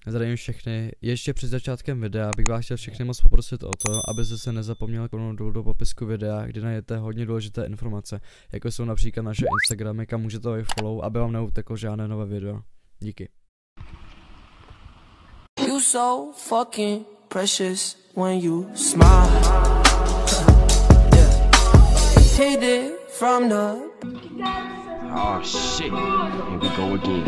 Zdravím všechny. Ještě před začátkem videa bych vás chtěl všechny moc poprosit o to, abyste se nezapomněli kliknout dolů do popisku videa, kde najdete hodně důležité informace, jako jsou například naše Instagramy, kam můžete i follow, aby vám neuteklo žádné nové video. Díky. You so fucking precious when you smile. Hit it from the... Oh shit, here we go again.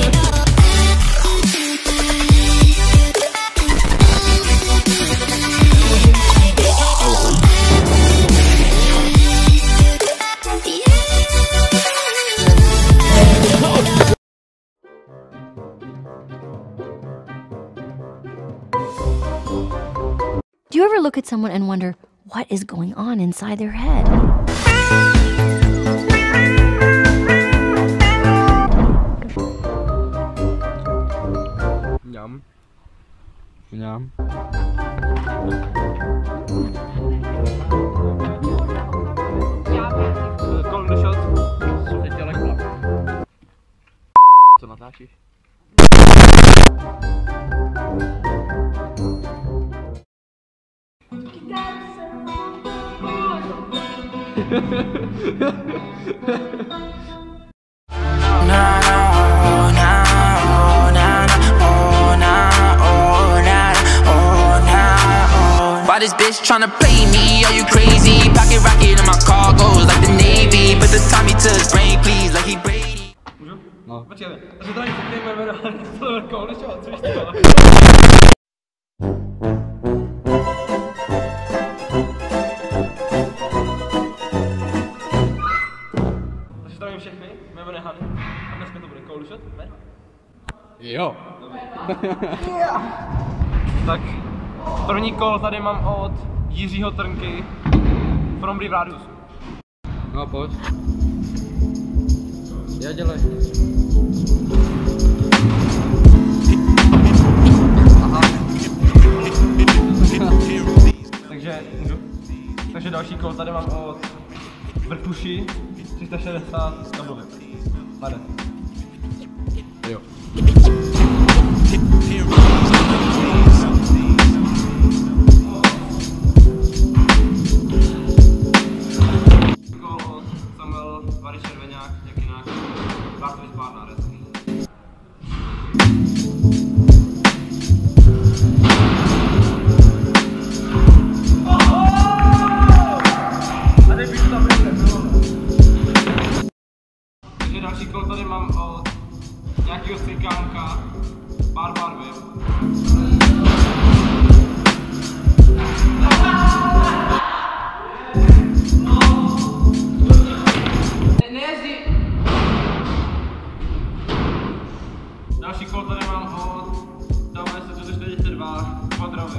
Do you ever look at someone and wonder what is going on inside their head? Nhắm. Nhắm. Kolem došel, co teď dělá chlap. Co natáčíš? Why this bitch tryna play me? Are you crazy? Pocket rocket in my car goes like the Navy. Put the Tommy to his brain, please, like he Brady. No. Počkej, takže tady se jmenuje velkou, než co víš to? Takže zdravím všechny, jmenuje se Hany a dneska to bude Cold Shot, ne? Jo. Tak první kol tady mám od Jiřího Trnky from Brief Radius. No pojď. Já dělej. Aha. Takže další kol tady mám od Vrtuši 360 tablovi. Pade. Jo. Další kol tady mám od nějakého cikánka Barbarvy. Nejezdí! Další kol tady mám od WS-42 Kvadrově.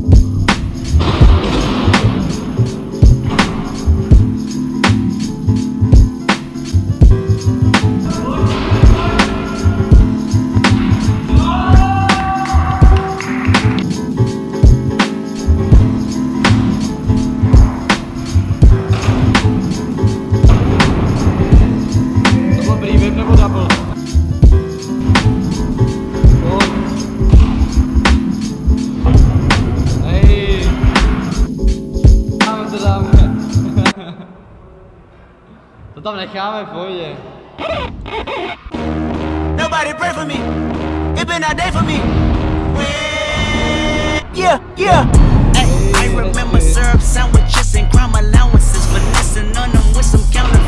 To tam necháme v pohodě. Nobody pray for me. It been a day for me. Yeah, yeah. I remember syrup sandwiches and crime allowances, finessing on them with some counterfeit.